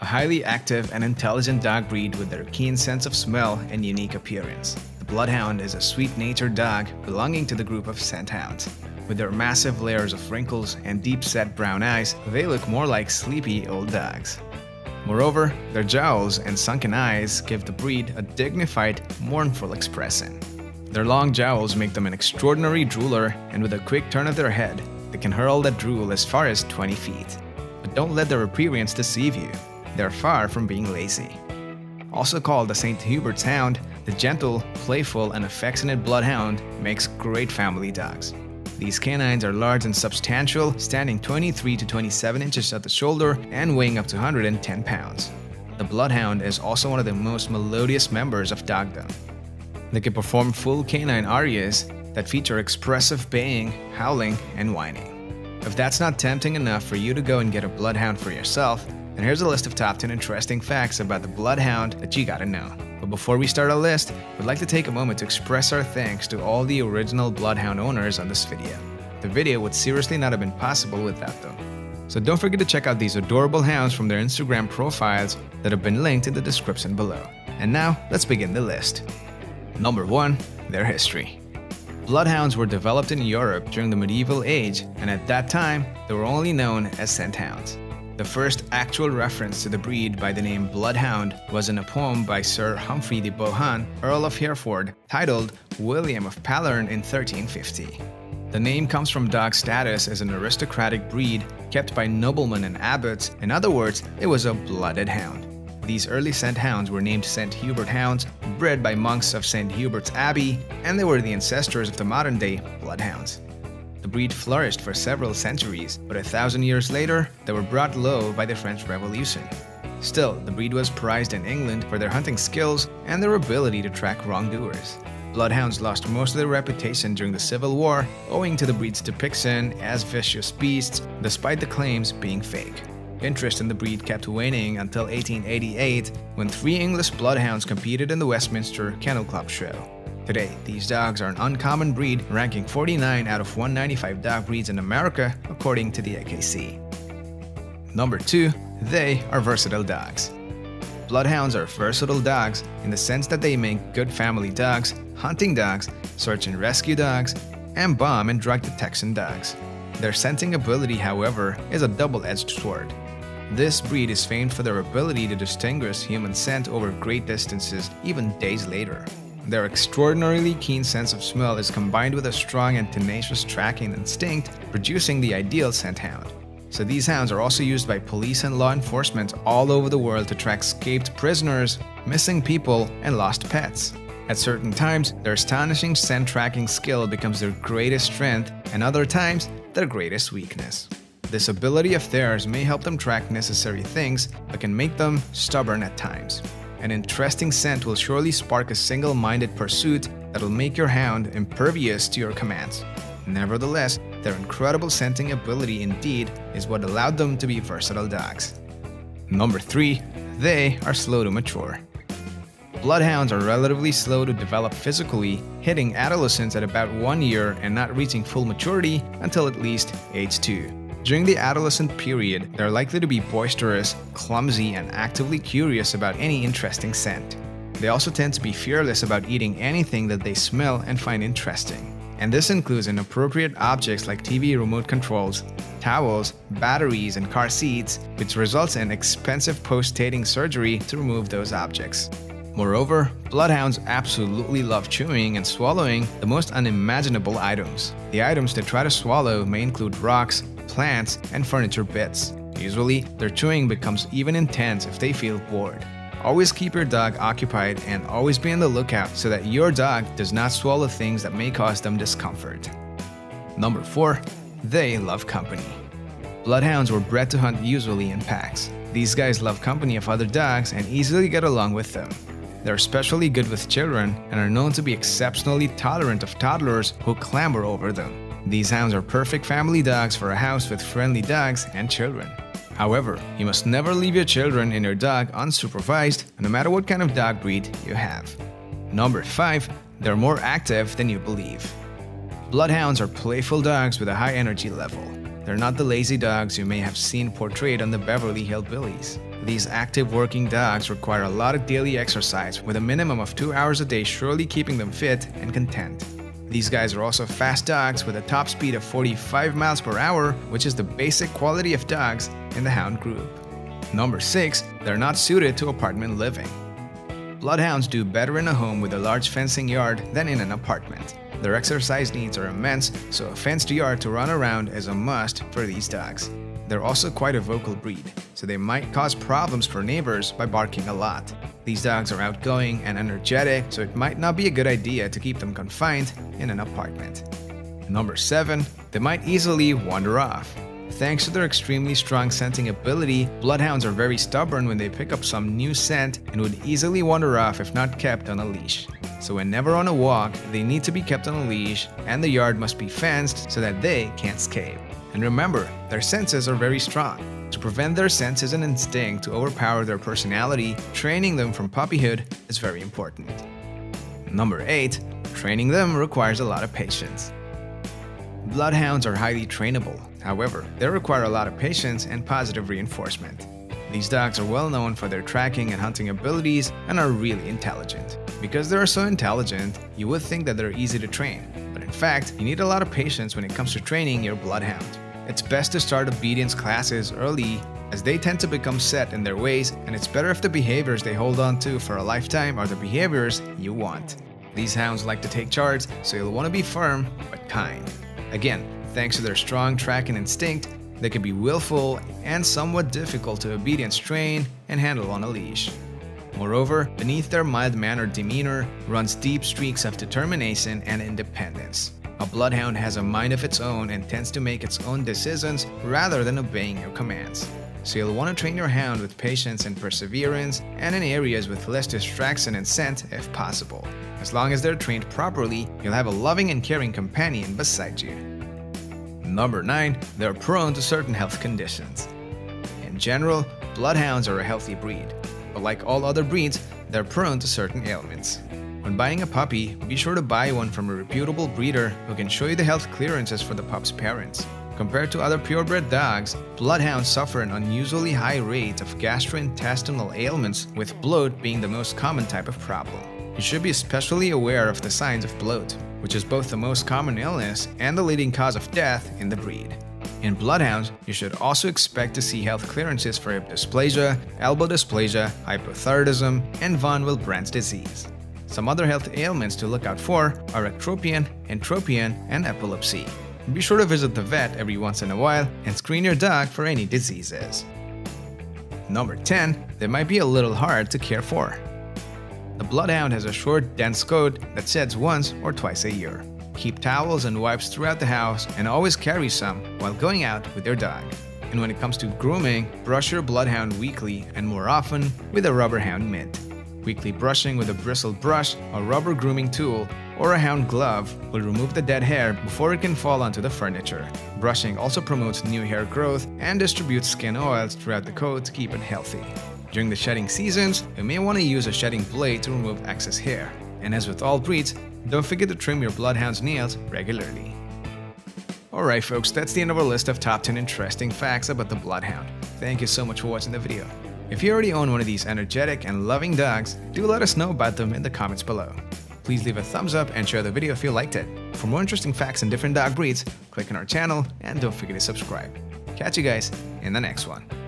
highly active and intelligent dog breed with their keen sense of smell and unique appearance. The Bloodhound is a sweet-natured dog belonging to the group of scent-hounds. With their massive layers of wrinkles and deep-set brown eyes, they look more like sleepy old dogs. Moreover, their jowls and sunken eyes give the breed a dignified, mournful expression. Their long jowls make them an extraordinary drooler, and with a quick turn of their head, they can hurl that drool as far as 20 feet. But don't let their appearance deceive you. They're far from being lazy. Also called the Saint-Hubert's Hound, the gentle, playful, and affectionate Bloodhound makes great family dogs. These canines are large and substantial, standing 23 to 27 inches at the shoulder and weighing up to 110 pounds. The Bloodhound is also one of the most melodious members of dogdom. They can perform full canine arias that feature expressive baying, howling, and whining. If that's not tempting enough for you to go and get a Bloodhound for yourself, then here's a list of top 10 interesting facts about the Bloodhound that you gotta know. But before we start our list, we'd like to take a moment to express our thanks to all the original Bloodhound owners on this video. The video would seriously not have been possible without them. So don't forget to check out these adorable hounds from their Instagram profiles that have been linked in the description below. And now, let's begin the list. Number 1. Their history. Bloodhounds were developed in Europe during the medieval age, and at that time, they were only known as scent-hounds. The first actual reference to the breed by the name Bloodhound was in a poem by Sir Humphrey de Bohun, Earl of Hereford, titled William of Pallern in 1350. The name comes from dog status as an aristocratic breed kept by noblemen and abbots. In other words, it was a blooded hound. These early scent hounds were named Saint-Hubert hounds, bred by monks of St. Hubert's Abbey, and they were the ancestors of the modern-day bloodhounds. The breed flourished for several centuries, but 1,000 years later, they were brought low by the French Revolution. Still, the breed was prized in England for their hunting skills and their ability to track wrongdoers. Bloodhounds lost most of their reputation during the Civil War, owing to the breed's depiction as vicious beasts, despite the claims being fake. Interest in the breed kept waning until 1888, when 3 English bloodhounds competed in the Westminster Kennel Club show. Today, these dogs are an uncommon breed, ranking 49 out of 195 dog breeds in America, according to the AKC. Number 2. They are versatile dogs. Bloodhounds are versatile dogs in the sense that they make good family dogs, hunting dogs, search and rescue dogs, and bomb and drug detection dogs. Their scenting ability, however, is a double-edged sword. This breed is famed for their ability to distinguish human scent over great distances, even days later. Their extraordinarily keen sense of smell is combined with a strong and tenacious tracking instinct, producing the ideal scent hound. So these hounds are also used by police and law enforcement all over the world to track escaped prisoners, missing people, and lost pets. At certain times, their astonishing scent tracking skill becomes their greatest strength, and other times, their greatest weakness. This ability of theirs may help them track necessary things, but can make them stubborn at times. An interesting scent will surely spark a single-minded pursuit that will make your hound impervious to your commands. Nevertheless, their incredible scenting ability indeed is what allowed them to be versatile dogs. Number 3. They are slow to mature. Bloodhounds are relatively slow to develop physically, hitting adolescence at about 1 year and not reaching full maturity until at least age 2. During the adolescent period, they're likely to be boisterous, clumsy, and actively curious about any interesting scent. They also tend to be fearless about eating anything that they smell and find interesting. And this includes inappropriate objects like TV remote controls, towels, batteries, and car seats, which results in expensive post-dating surgery to remove those objects. Moreover, bloodhounds absolutely love chewing and swallowing the most unimaginable items. The items they try to swallow may include rocks, plants, and furniture bits. Usually, their chewing becomes even intense if they feel bored. Always keep your dog occupied and always be on the lookout so that your dog does not swallow things that may cause them discomfort. Number 4. They love company. Bloodhounds were bred to hunt usually in packs. These guys love company of other dogs and easily get along with them. They're especially good with children and are known to be exceptionally tolerant of toddlers who clamber over them. These hounds are perfect family dogs for a house with friendly dogs and children. However, you must never leave your children and your dog unsupervised, no matter what kind of dog breed you have. Number 5. They're more active than you believe. Bloodhounds are playful dogs with a high energy level. they're not the lazy dogs you may have seen portrayed on the Beverly Hillbillies. These active working dogs require a lot of daily exercise, with a minimum of 2 hours a day surely keeping them fit and content. These guys are also fast dogs with a top speed of 45 miles per hour, which is the basic quality of dogs in the hound group. Number 6. They're not suited to apartment living. Bloodhounds do better in a home with a large fencing yard than in an apartment. Their exercise needs are immense, so a fenced yard to run around is a must for these dogs. They're also quite a vocal breed, so they might cause problems for neighbors by barking a lot. These dogs are outgoing and energetic, so it might not be a good idea to keep them confined in an apartment. Number 7. They might easily wander off. Thanks to their extremely strong scenting ability, bloodhounds are very stubborn when they pick up some new scent and would easily wander off if not kept on a leash. So whenever on a walk, they need to be kept on a leash and the yard must be fenced so that they can't escape. And remember, their senses are very strong. To prevent their senses and instinct to overpower their personality, training them from puppyhood is very important. Number 8. Training them requires a lot of patience. Bloodhounds are highly trainable. However, they require a lot of patience and positive reinforcement. These dogs are well known for their tracking and hunting abilities and are really intelligent. Because they are so intelligent, you would think that they're easy to train, but in fact, you need a lot of patience when it comes to training your bloodhound. It's best to start obedience classes early, as they tend to become set in their ways, and it's better if the behaviors they hold on to for a lifetime are the behaviors you want. These hounds like to take charge, so you'll want to be firm but kind. Again, thanks to their strong tracking instinct, they can be willful and somewhat difficult to obedience train and handle on a leash. Moreover, beneath their mild-mannered demeanor runs deep streaks of determination and independence. A bloodhound has a mind of its own and tends to make its own decisions rather than obeying your commands. So you'll want to train your hound with patience and perseverance, and in areas with less distraction and scent if possible. As long as they're trained properly, you'll have a loving and caring companion beside you. Number 9. They're prone to certain health conditions. In general, bloodhounds are a healthy breed, but like all other breeds, they're prone to certain ailments. When buying a puppy, be sure to buy one from a reputable breeder who can show you the health clearances for the pup's parents. Compared to other purebred dogs, bloodhounds suffer an unusually high rate of gastrointestinal ailments, with bloat being the most common type of problem. You should be especially aware of the signs of bloat, which is both the most common illness and the leading cause of death in the breed. In bloodhounds, you should also expect to see health clearances for hip dysplasia, elbow dysplasia, hypothyroidism, and von Willebrand's disease. Some other health ailments to look out for are ectropion, entropion, and epilepsy. Be sure to visit the vet every once in a while and screen your dog for any diseases. Number 10. They might be a little hard to care for. The bloodhound has a short, dense coat that sheds once or twice a year. Keep towels and wipes throughout the house and always carry some while going out with your dog. And when it comes to grooming, brush your bloodhound weekly and more often with a rubber hound mitt. Weekly brushing with a bristled brush, a rubber grooming tool, or a hound glove will remove the dead hair before it can fall onto the furniture. Brushing also promotes new hair growth and distributes skin oils throughout the coat to keep it healthy. During the shedding seasons, you may want to use a shedding blade to remove excess hair. And as with all breeds, don't forget to trim your bloodhound's nails regularly. Alright folks, that's the end of our list of top 10 interesting facts about the bloodhound. Thank you so much for watching the video. If you already own one of these energetic and loving dogs, do let us know about them in the comments below. Please leave a thumbs up and share the video if you liked it. For more interesting facts and different dog breeds, click on our channel and don't forget to subscribe. Catch you guys in the next one.